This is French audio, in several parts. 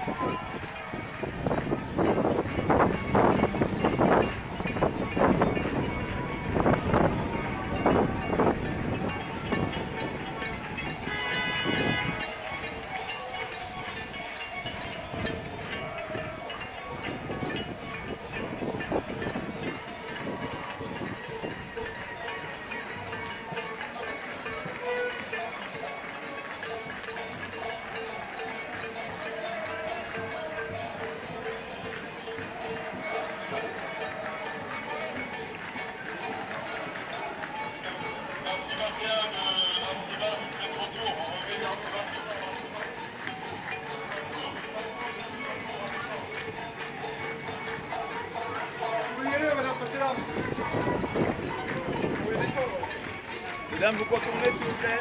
Mesdames, vous contournez s'il vous plaît.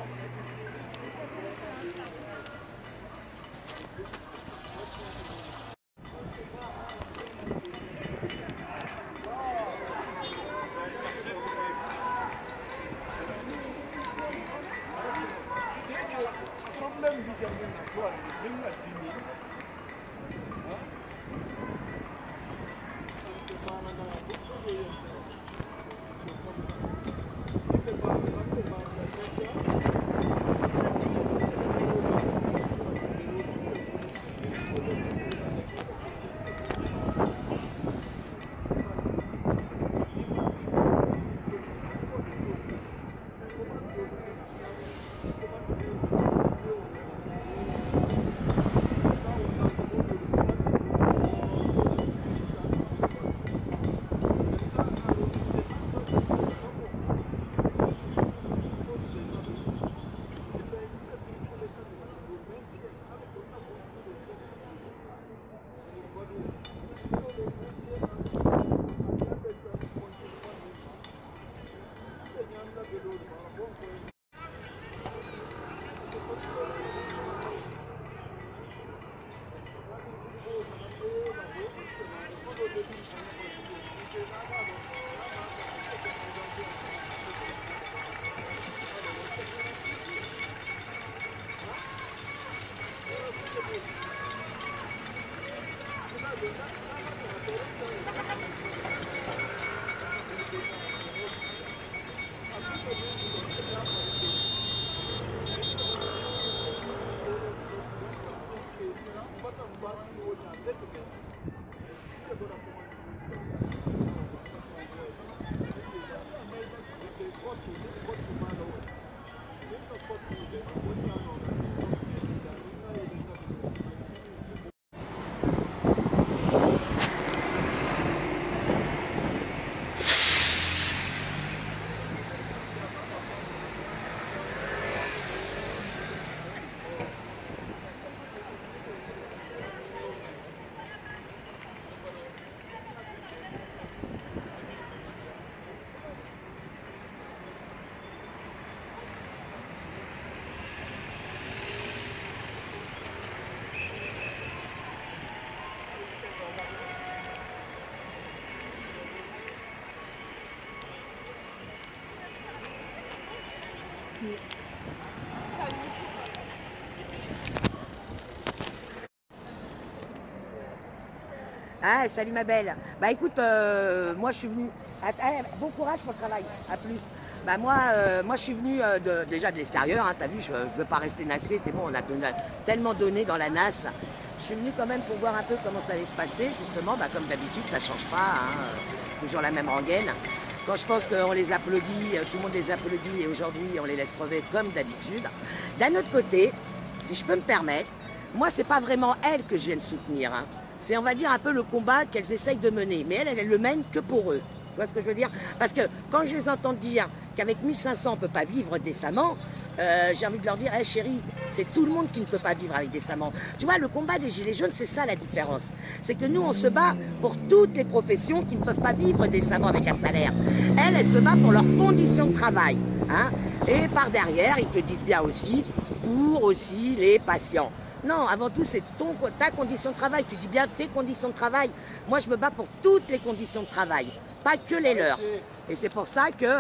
Ah, salut ma belle. Bah écoute, moi je suis venue. Bon courage pour le travail, à plus. Bah moi je suis venue déjà de l'extérieur, hein, t'as vu, je veux pas rester nassée, c'est bon, on a tellement donné dans la nasse. Je suis venue quand même pour voir un peu comment ça allait se passer, justement, bah comme d'habitude, ça change pas, hein, toujours la même rengaine. Quand je pense qu'on les applaudit, tout le monde les applaudit et aujourd'hui on les laisse crever comme d'habitude. D'un autre côté, si je peux me permettre, moi c'est pas vraiment elles que je viens de soutenir, hein. C'est, on va dire, un peu le combat qu'elles essayent de mener. Mais elles le mènent que pour eux. Tu vois ce que je veux dire? Parce que quand je les entends dire qu'avec 1500, on ne peut pas vivre décemment, j'ai envie de leur dire, hey, chérie, c'est tout le monde qui ne peut pas vivre avec décemment. Tu vois, le combat des Gilets jaunes, c'est ça la différence. C'est que nous, on se bat pour toutes les professions qui ne peuvent pas vivre décemment avec un salaire. Elles se battent pour leurs conditions de travail. Hein? Et par derrière, ils te disent bien aussi, pour aussi les patients. Non, avant tout, c'est ta condition de travail. Tu dis bien tes conditions de travail. Moi, je me bats pour toutes les conditions de travail, pas que les leurs. Et c'est pour ça que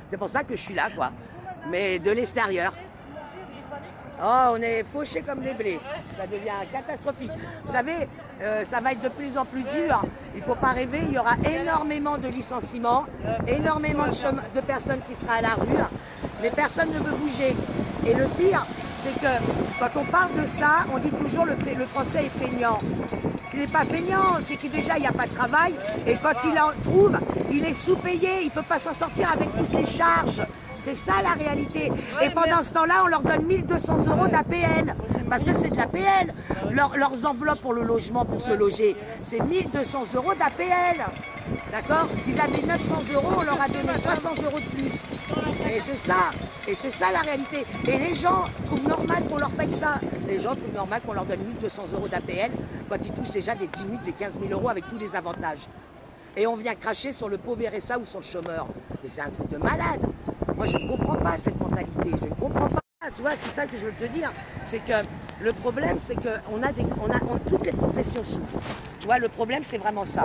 je suis là, quoi. Mais de l'extérieur. Oh, on est fauchés comme des blés. Ça devient catastrophique. Vous savez, ça va être de plus en plus dur. Il ne faut pas rêver. Il y aura énormément de licenciements, énormément de personnes qui seront à la rue. Mais personne ne veut bouger. Et le pire, c'est que quand on parle de ça, on dit toujours le français est feignant. Il n'est pas feignant, c'est que déjà il n'y a pas de travail et quand il en trouve, il est sous-payé, il ne peut pas s'en sortir avec toutes les charges. C'est ça la réalité. Et pendant ce temps-là, on leur donne 1200 € d'APL. Parce que c'est de l'APL. Leurs enveloppes pour le logement, pour se loger, c'est 1200 € d'APL. D'accord? Ils avaient 900 €, on leur a donné 300 € de plus. Et c'est ça. Et c'est ça la réalité. Et les gens trouvent normal qu'on leur paye ça. Les gens trouvent normal qu'on leur donne 1200 € d'APL quand ils touchent déjà des 10 000, des 15 000 € avec tous les avantages. Et on vient cracher sur le pauvre RSA ou sur le chômeur. Mais c'est un truc de malade. Moi, je ne comprends pas cette mentalité. Je ne comprends pas. tu vois, c'est ça que je veux te dire. C'est que le problème, c'est qu'on a toutes les professions souffrent. Tu vois, le problème, c'est vraiment ça.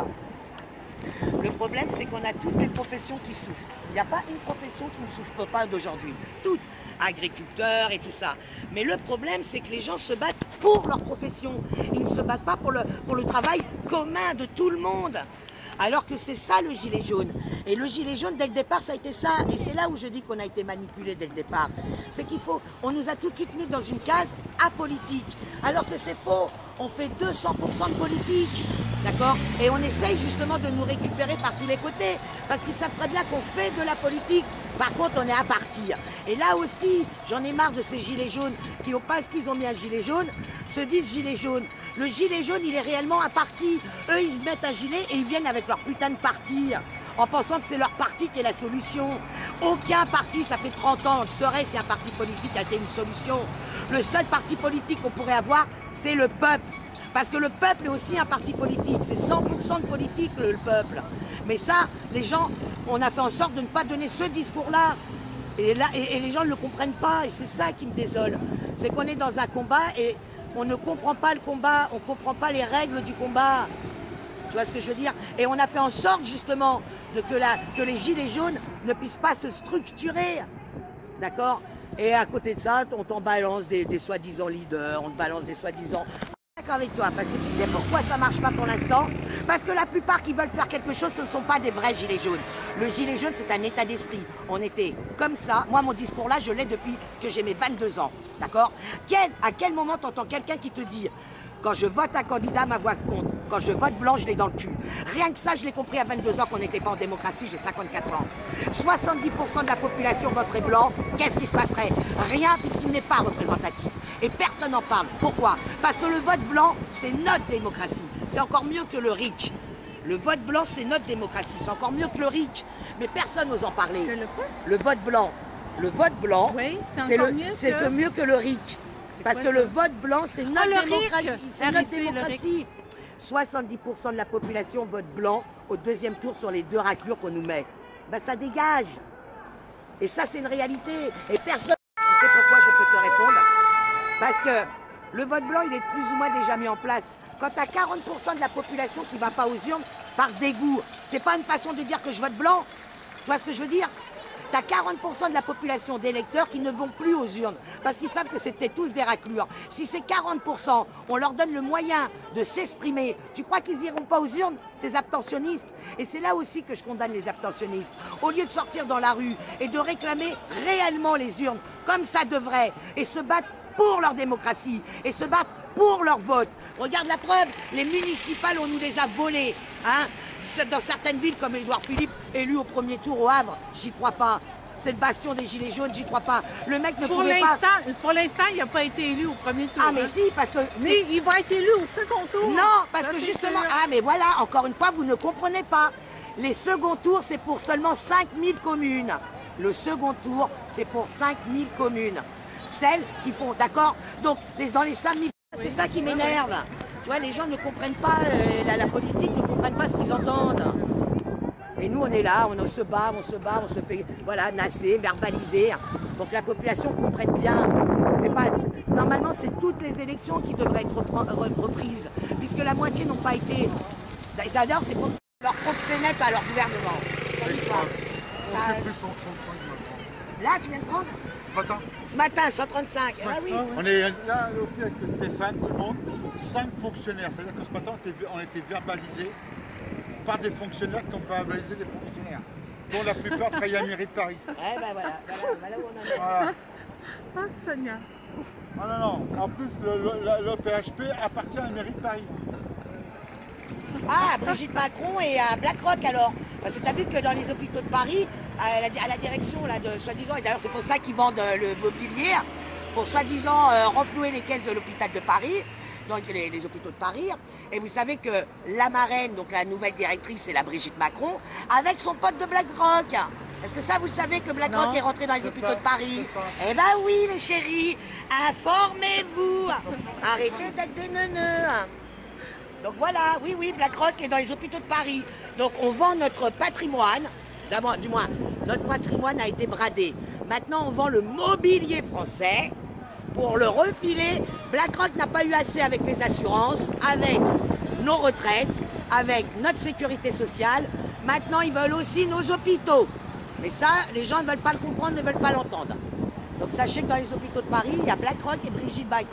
Le problème, c'est qu'on a toutes les professions qui souffrent. Il n'y a pas une profession qui ne souffre pas d'aujourd'hui. Toutes. Agriculteurs et tout ça. Mais le problème, c'est que les gens se battent pour leur profession. Ils ne se battent pas pour le travail commun de tout le monde. Alors que c'est ça le gilet jaune. Et le gilet jaune, dès le départ, ça a été ça. Et c'est là où je dis qu'on a été manipulé dès le départ. C'est qu'il faut, on nous a tout de suite mis dans une case apolitique. Alors que c'est faux. On fait 200% de politique. D'accord? Et on essaye justement de nous récupérer par tous les côtés. Parce qu'ils savent très bien qu'on fait de la politique. Par contre, on est à partir. Et là aussi, j'en ai marre de ces gilets jaunes qui, parce qu'ils ont mis un gilet jaune, se disent gilet jaune. Le gilet jaune, il est réellement un parti. Eux, ils se mettent un gilet et ils viennent avec leur putain de parti, en pensant que c'est leur parti qui est la solution. Aucun parti, ça fait 30 ans, on le saurait si un parti politique a été une solution. Le seul parti politique qu'on pourrait avoir, c'est le peuple. Parce que le peuple est aussi un parti politique. C'est 100% de politique, le peuple. Mais ça, les gens, on a fait en sorte de ne pas donner ce discours-là. Et les gens ne le comprennent pas. Et c'est ça qui me désole. C'est qu'on est dans un combat et on ne comprend pas le combat. On ne comprend pas les règles du combat. Tu vois ce que je veux dire? Et on a fait en sorte, justement, que les gilets jaunes ne puissent pas se structurer. D'accord? Et à côté de ça, on t'en balance des soi-disant leaders, on te balance des soi-disant... D'accord avec toi, parce que tu sais pourquoi ça marche pas pour l'instant? Parce que la plupart qui veulent faire quelque chose, ce ne sont pas des vrais gilets jaunes. Le gilet jaune, c'est un état d'esprit. On était comme ça. Moi, mon discours là, je l'ai depuis que j'ai mes 22 ans. D'accord? À quel moment t'entends quelqu'un qui te dit quand je vote un candidat, ma voix compte. Quand je vote blanc, je l'ai dans le cul. Rien que ça, je l'ai compris à 22 ans qu'on n'était pas en démocratie, j'ai 54 ans. 70% de la population voterait blanc, qu'est-ce qui se passerait? Rien, puisqu'il n'est pas représentatif. Et personne n'en parle. Pourquoi? Parce que le vote blanc, c'est notre démocratie. C'est encore mieux que le RIC. Le vote blanc, c'est notre démocratie. C'est encore mieux que le RIC. Mais personne n'ose en parler. Le vote blanc. Le vote blanc, oui, c'est mieux que le RIC. Parce que le vote blanc, c'est notre démocratie. C'est notre démocratie. 70% de la population vote blanc au deuxième tour sur les 2 raclures qu'on nous met. Ben ça dégage. Et ça, c'est une réalité. Et personne ne sait pourquoi je peux te répondre. Parce que le vote blanc, il est plus ou moins déjà mis en place. Quand tu as 40% de la population qui ne va pas aux urnes par dégoût, c'est pas une façon de dire que je vote blanc. Tu vois ce que je veux dire? Tu as 40% de la population d'électeurs qui ne vont plus aux urnes parce qu'ils savent que c'était tous des raclures. Si ces 40%, on leur donne le moyen de s'exprimer, tu crois qu'ils n'iront pas aux urnes, ces abstentionnistes? Et c'est là aussi que je condamne les abstentionnistes. Au lieu de sortir dans la rue et de réclamer réellement les urnes, comme ça devrait, et se battre pour leur démocratie, et se battre pour leur vote. Regarde la preuve, les municipales, on nous les a volées. Hein? Dans certaines villes comme Édouard Philippe, élu au premier tour au Havre, j'y crois pas. C'est le bastion des gilets jaunes, j'y crois pas. Le mec ne pouvait pas... Pour l'instant, il n'a pas été élu au premier tour. Ah mais si, parce que... Mais il va être élu au second tour. Non, parce que justement... Ah mais voilà, encore une fois, vous ne comprenez pas. Les seconds tours, c'est pour seulement 5000 communes. Le second tour, c'est pour 5000 communes. Celles qui font, d'accord? Donc, dans les 5000, c'est ça qui m'énerve. Tu vois, les gens ne comprennent pas, la politique ne comprennent pas ce qu'ils entendent. Et nous, on est là, on se bat, on se fait, voilà, nasser, verbaliser. Donc la population comprenne bien. C'est pas, normalement, c'est toutes les élections qui devraient être reprises, puisque la moitié n'ont pas été. D'ailleurs, c'est pour leur proxénète à leur gouvernement. On s'est pris 135 maintenant. Là, tu viens de prendre? Ce matin, 135. Ah, oui. On est là aussi avec Stéphane, tout le monde, 5 fonctionnaires. C'est-à-dire que ce matin, on était verbalisés par des fonctionnaires qui ont verbalisé des fonctionnaires, dont la plupart travaillent à la mairie de Paris. Eh ben voilà où on en est. Voilà. Ah, Sonia. Ah non. En plus, le PHP appartient à la mairie de Paris. Ah, à Brigitte Macron et à BlackRock alors. Parce que tu as vu que dans les hôpitaux de Paris, à la direction là, de soi-disant, et d'ailleurs c'est pour ça qu'ils vendent le mobilier, pour soi-disant renflouer les caisses de l'hôpital de Paris, donc les hôpitaux de Paris. Et vous savez que la marraine, donc la nouvelle directrice, c'est la Brigitte Macron, avec son pote de BlackRock. Est-ce que ça, vous savez que BlackRock est rentré dans les hôpitaux de Paris? Eh ben oui, les chéris, informez-vous. Arrêtez d'être des neuneux. Donc voilà, oui, BlackRock est dans les hôpitaux de Paris. Donc on vend notre patrimoine, du moins, notre patrimoine a été bradé. Maintenant on vend le mobilier français, pour le refiler. BlackRock n'a pas eu assez avec les assurances, avec nos retraites, avec notre sécurité sociale. Maintenant, ils veulent aussi nos hôpitaux. Mais ça, les gens ne veulent pas le comprendre, ne veulent pas l'entendre. Donc sachez que dans les hôpitaux de Paris, il y a BlackRock et Brigitte Bacot.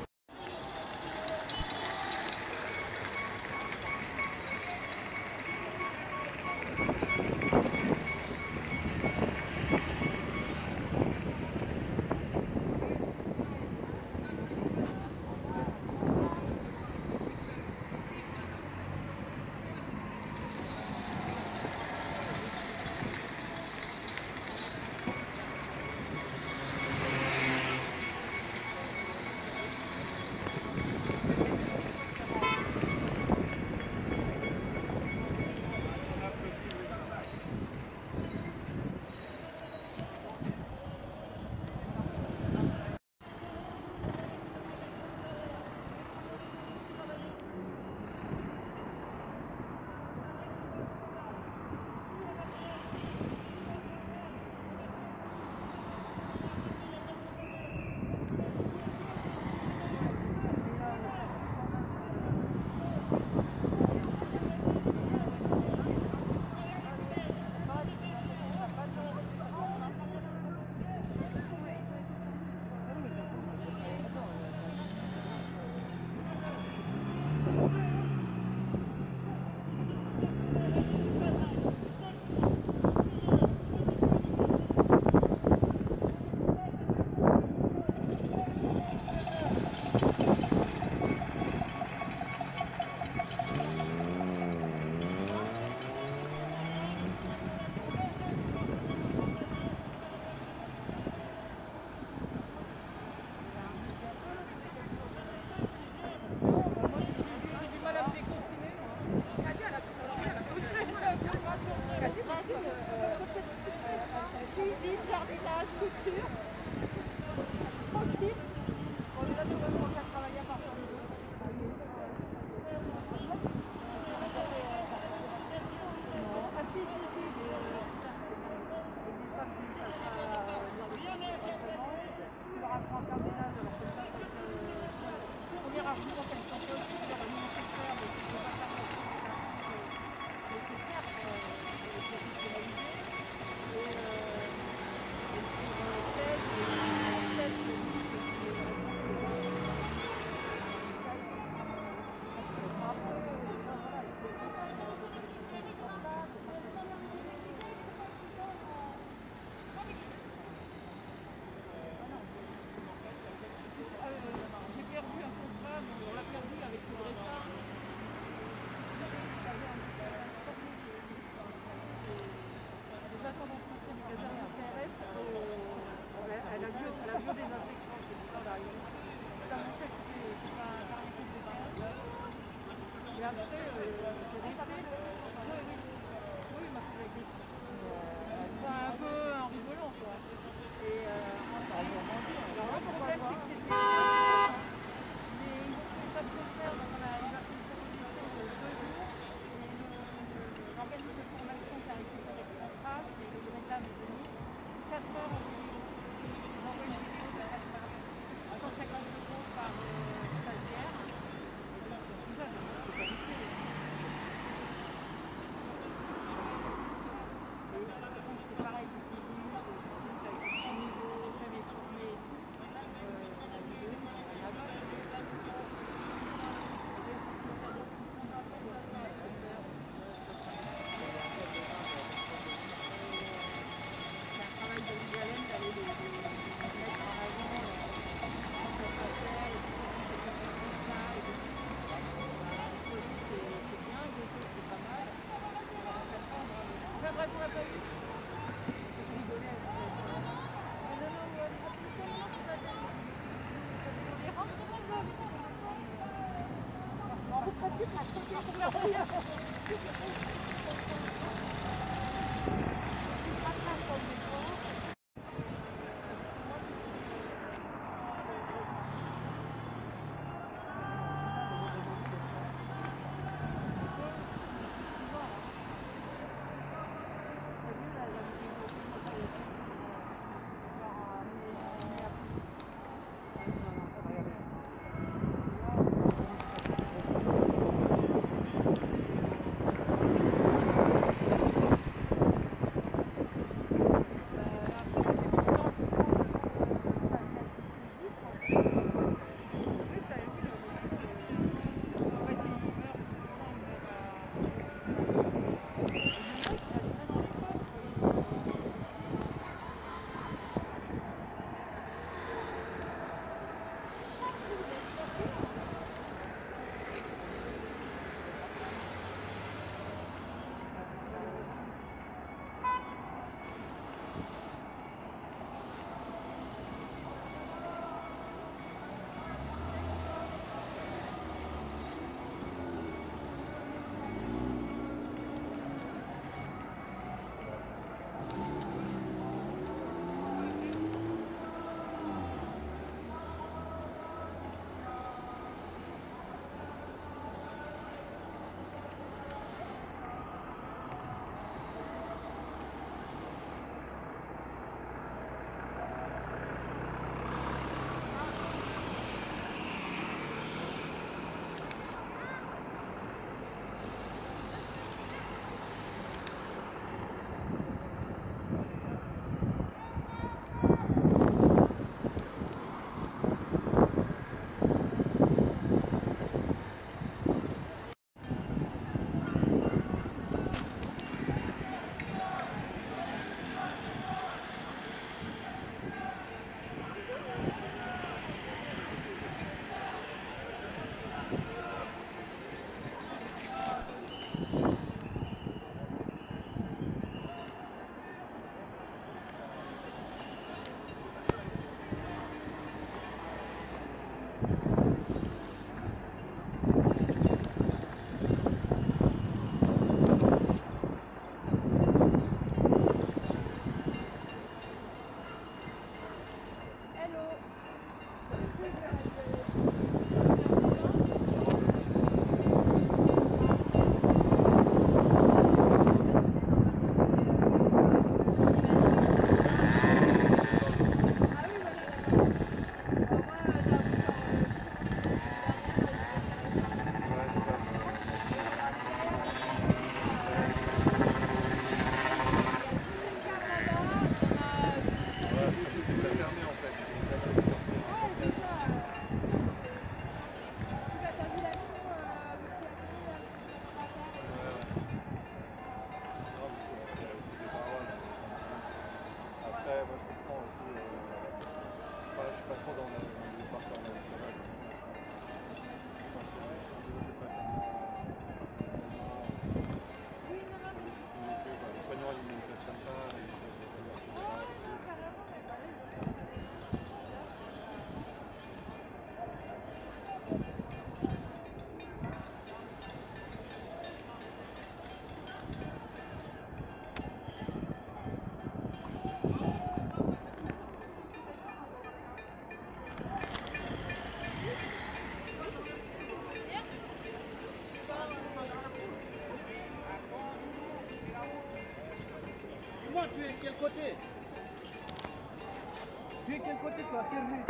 Tu es quel côté? Tu es quel côté toi? Quel rue?